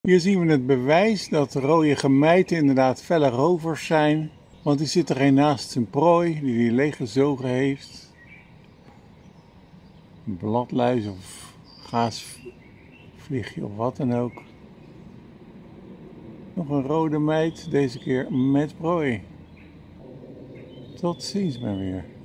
Hier zien we het bewijs dat rode gemijten inderdaad felle rovers zijn. Want die zit er een naast zijn prooi die hij leeggezogen heeft. Een bladluis of gaasvliegje of wat dan ook. Nog een rode meid, deze keer met prooi. Tot ziens maar weer.